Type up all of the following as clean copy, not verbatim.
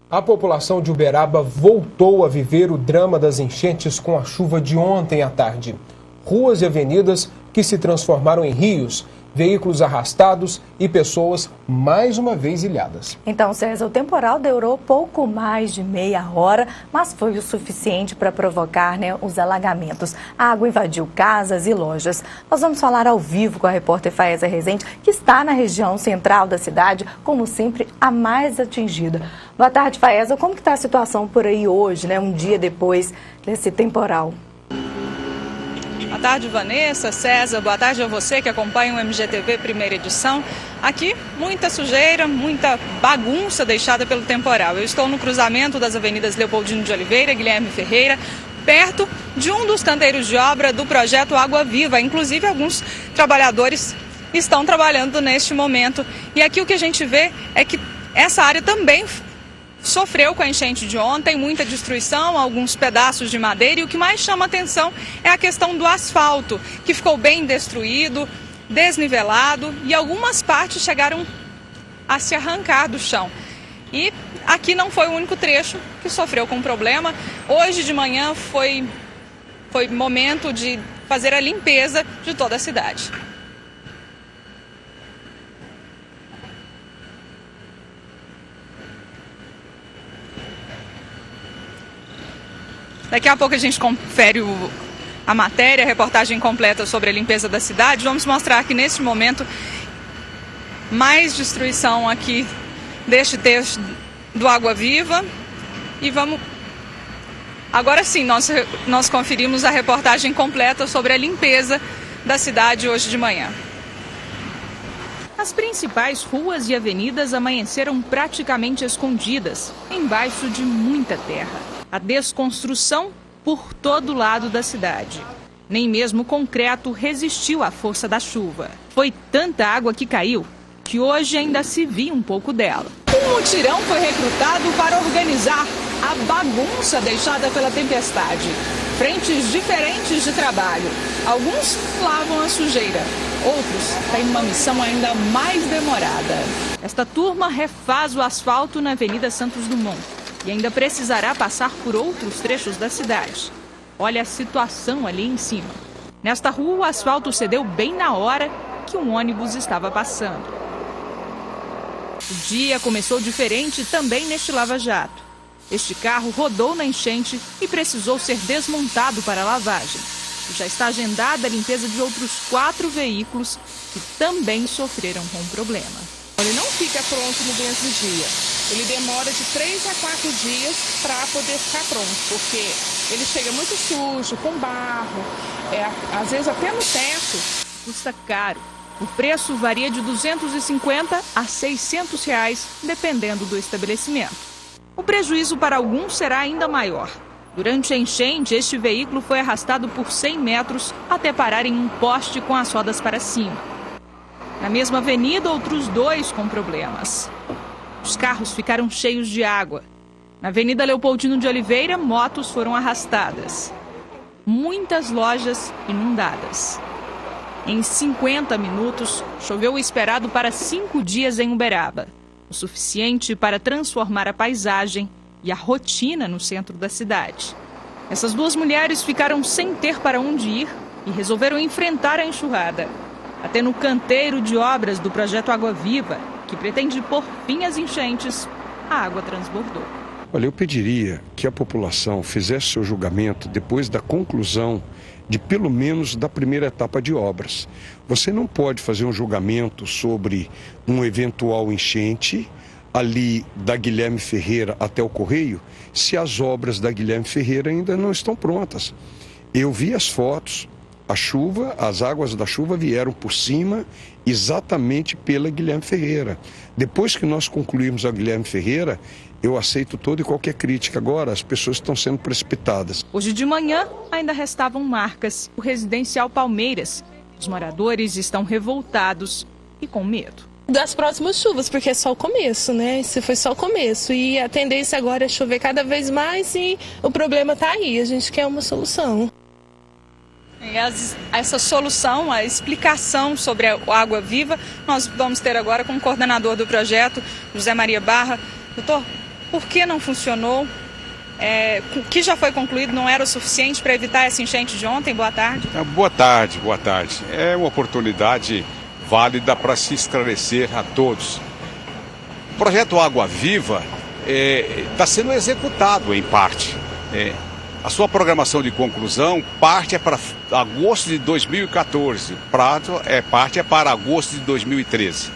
A população de Uberaba voltou a viver o drama das enchentes com a chuva de ontem à tarde. Ruas e avenidas que se transformaram em rios, veículos arrastados e pessoas mais uma vez ilhadas. Então, César, o temporal durou pouco mais de meia hora, mas foi o suficiente para provocar, os alagamentos. A água invadiu casas e lojas. Nós vamos falar ao vivo com a repórter Faeza Rezende, que está na região central da cidade, como sempre, a mais atingida. Boa tarde, Faeza. Como que está a situação por aí hoje, um dia depois desse temporal? Boa tarde, Vanessa, César, boa tarde a você que acompanha o MGTV primeira edição. Aqui, muita sujeira, muita bagunça deixada pelo temporal. Eu estou no cruzamento das avenidas Leopoldino de Oliveira, Guilherme Ferreira, perto de um dos canteiros de obra do projeto Água Viva. Inclusive, alguns trabalhadores estão trabalhando neste momento. E aqui o que a gente vê é que essa área também sofreu com a enchente de ontem, muita destruição, alguns pedaços de madeira, e o que mais chama atenção é a questão do asfalto, que ficou bem destruído, desnivelado, e algumas partes chegaram a se arrancar do chão. E aqui não foi o único trecho que sofreu com problema. Hoje de manhã foi momento de fazer a limpeza de toda a cidade. Daqui a pouco a gente confere a matéria, a reportagem completa sobre a limpeza da cidade. Vamos mostrar que neste momento mais destruição aqui deste trecho do Água Viva. E vamos... Agora sim, nós conferimos a reportagem completa sobre a limpeza da cidade hoje de manhã. As principais ruas e avenidas amanheceram praticamente escondidas, embaixo de muita terra. A desconstrução por todo lado da cidade. Nem mesmo o concreto resistiu à força da chuva. Foi tanta água que caiu que hoje ainda se via um pouco dela. Um mutirão foi recrutado para organizar a bagunça deixada pela tempestade. Frentes diferentes de trabalho. Alguns lavam a sujeira, outros têm uma missão ainda mais demorada. Esta turma refaz o asfalto na Avenida Santos Dumont. E ainda precisará passar por outros trechos da cidade. Olha a situação ali em cima. Nesta rua, o asfalto cedeu bem na hora que um ônibus estava passando. O dia começou diferente também neste lava-jato. Este carro rodou na enchente e precisou ser desmontado para a lavagem. Já está agendada a limpeza de outros 4 veículos que também sofreram com o problema. Ele não fica pronto no mesmo dia. Ele demora de 3 a 4 dias para poder ficar pronto, porque ele chega muito sujo, com barro, às vezes até no teto. Custa caro. O preço varia de R$ 250 a R$ 600, dependendo do estabelecimento. O prejuízo para alguns será ainda maior. Durante a enchente, este veículo foi arrastado por 100 metros até parar em um poste com as rodas para cima. Na mesma avenida, outros 2 com problemas. Os carros ficaram cheios de água. Na Avenida Leopoldino de Oliveira, motos foram arrastadas. Muitas lojas inundadas. Em 50 minutos, choveu o esperado para 5 dias em Uberaba. O suficiente para transformar a paisagem e a rotina no centro da cidade. Essas 2 mulheres ficaram sem ter para onde ir e resolveram enfrentar a enxurrada. Até no canteiro de obras do projeto Água Viva, que pretende pôr fim às enchentes, a água transbordou. Olha, eu pediria que a população fizesse seu julgamento depois da conclusão de pelo menos da primeira etapa de obras. Você não pode fazer um julgamento sobre um eventual enchente ali da Guilherme Ferreira até o Correio, se as obras da Guilherme Ferreira ainda não estão prontas. Eu vi as fotos. A chuva, as águas da chuva vieram por cima exatamente pela Guilherme Ferreira. Depois que nós concluirmos a Guilherme Ferreira, eu aceito toda e qualquer crítica. Agora, as pessoas estão sendo precipitadas. Hoje de manhã, ainda restavam marcas. O residencial Palmeiras. Os moradores estão revoltados e com medo. Das próximas chuvas, porque é só o começo, né? Esse foi só o começo. E a tendência agora é chover cada vez mais e o problema está aí. A gente quer uma solução. E essa solução, a explicação sobre a Água Viva, nós vamos ter agora com o coordenador do projeto, José Maria Barra. Doutor, Por que não funcionou? O que já foi concluído não era o suficiente para evitar essa enchente de ontem? Boa tarde. Boa tarde, boa tarde. É uma oportunidade válida para se esclarecer a todos. O projeto Água Viva está sendo executado em parte. A sua programação de conclusão parte para agosto de 2014, parte é para agosto de 2013.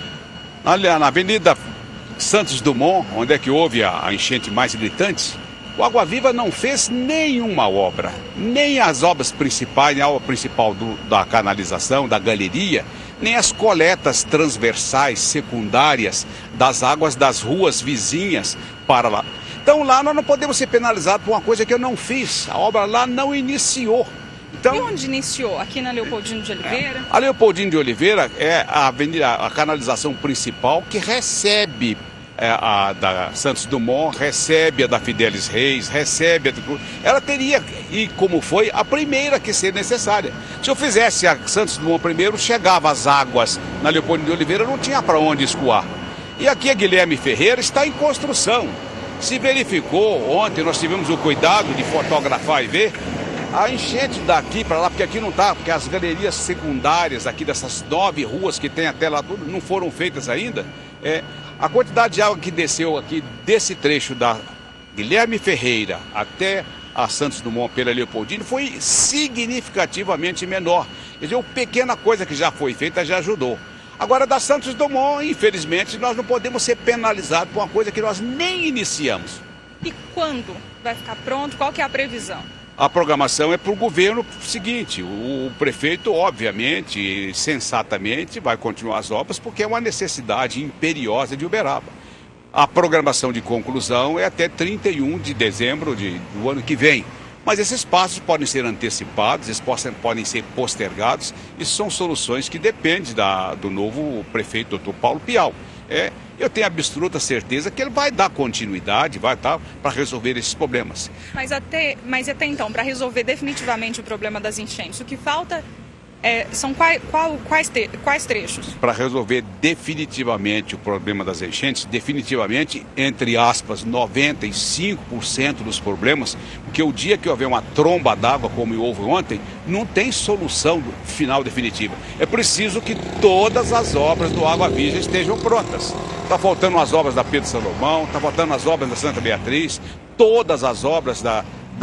Na Avenida Santos Dumont, onde é que houve a enchente mais gritante, o Água Viva não fez nenhuma obra, nem as obras principais, nem a obra principal da canalização, da galeria, nem as coletas transversais, secundárias, das águas das ruas vizinhas para lá. Então lá nós não podemos ser penalizados por uma coisa que eu não fiz. A obra lá não iniciou. Então, e onde iniciou? Aqui na Leopoldino de Oliveira? A Leopoldino de Oliveira é a canalização principal que recebe a da Santos Dumont, recebe a da Fidelis Reis, recebe a ela teria, e como foi, a primeira que ser necessária. Se eu fizesse a Santos Dumont primeiro, chegava as águas na Leopoldino de Oliveira, não tinha para onde escoar. E aqui a Guilherme Ferreira está em construção. Se verificou, ontem nós tivemos o cuidado de fotografar e ver a enchente daqui para lá, porque aqui não está, porque as galerias secundárias aqui dessas 9 ruas que tem até lá tudo não foram feitas ainda. A quantidade de água que desceu aqui desse trecho da Guilherme Ferreira até a Santos Dumont pela Leopoldino foi significativamente menor. Quer dizer, uma pequena coisa que já foi feita já ajudou. Agora, da Santos Dumont, infelizmente, nós não podemos ser penalizados por uma coisa que nós nem iniciamos. E quando vai ficar pronto? Qual que é a previsão? A programação é para o governo seguinte. O prefeito, obviamente, sensatamente, vai continuar as obras porque é uma necessidade imperiosa de Uberaba. A programação de conclusão é até 31 de dezembro do ano que vem. Mas esses passos podem ser antecipados, eles podem ser postergados. Isso são soluções que dependem do novo prefeito, doutor Paulo Pial. Eu tenho absoluta certeza que ele vai dar continuidade, vai dar para resolver esses problemas. Mas até então, para resolver definitivamente o problema das enchentes, o que falta são quais trechos? Para resolver definitivamente o problema das enchentes, definitivamente, entre aspas, 95% dos problemas, porque o dia que houver uma tromba d'água, como houve ontem, não tem solução final definitiva. É preciso que todas as obras do Água Viva estejam prontas. Está faltando as obras da Pedro Salomão, está faltando as obras da Santa Beatriz, todas as obras da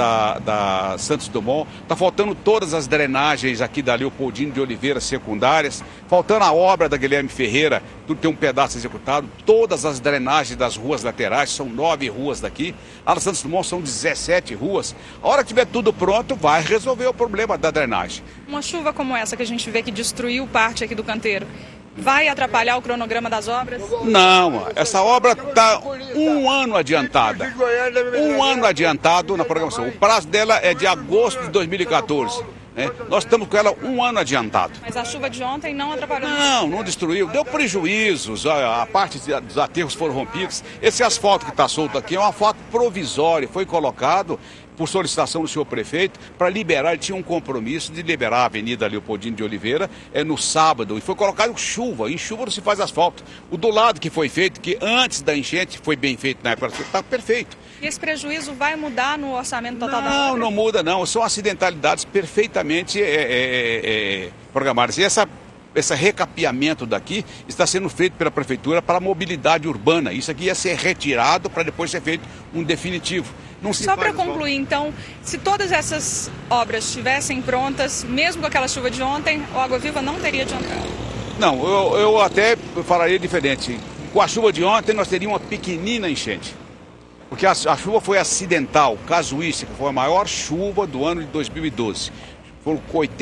Santos Dumont, está faltando todas as drenagens aqui da Leopoldino de Oliveira secundárias, faltando a obra da Guilherme Ferreira, tudo tem um pedaço executado, todas as drenagens das ruas laterais, são 9 ruas daqui, a da Santos Dumont são 17 ruas. A hora que tiver tudo pronto, vai resolver o problema da drenagem. Uma chuva como essa que a gente vê que destruiu parte aqui do canteiro, vai atrapalhar o cronograma das obras? Não, essa obra está um ano adiantada. Um ano adiantado na programação. O prazo dela é de agosto de 2014. Nós estamos com ela um ano adiantado. Mas a chuva de ontem não atrapalhou? Não destruiu. Deu prejuízos, a parte dos aterros foram rompidos. Esse asfalto que está solto aqui é um asfalto provisório, foi colocado por solicitação do senhor prefeito, para liberar, ele tinha um compromisso de liberar a Avenida Leopoldino de Oliveira no sábado, e foi colocado chuva, em chuva não se faz asfalto. O do lado que foi feito, que antes da enchente foi bem feito na época, está perfeito. E esse prejuízo vai mudar no orçamento total da obra? Não muda não, são acidentalidades perfeitamente programadas. E esse recapeamento daqui está sendo feito pela prefeitura para a mobilidade urbana. Isso aqui ia ser retirado para depois ser feito um definitivo. Só para concluir, então, se todas essas obras estivessem prontas, mesmo com aquela chuva de ontem, o Água Viva não teria adiantado? Não, eu até falaria diferente. Com a chuva de ontem, nós teríamos uma pequenina enchente. Porque a chuva foi acidental, casuística, foi a maior chuva do ano de 2012. Foram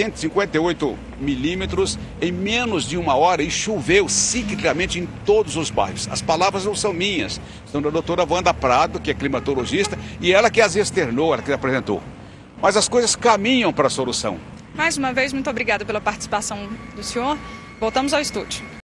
58 milímetros em menos de uma hora e choveu ciclicamente em todos os bairros. As palavras não são minhas, são da doutora Wanda Prado, que é climatologista, e ela que as externou, ela que apresentou. Mas as coisas caminham para a solução. Mais uma vez, muito obrigada pela participação do senhor. Voltamos ao estúdio.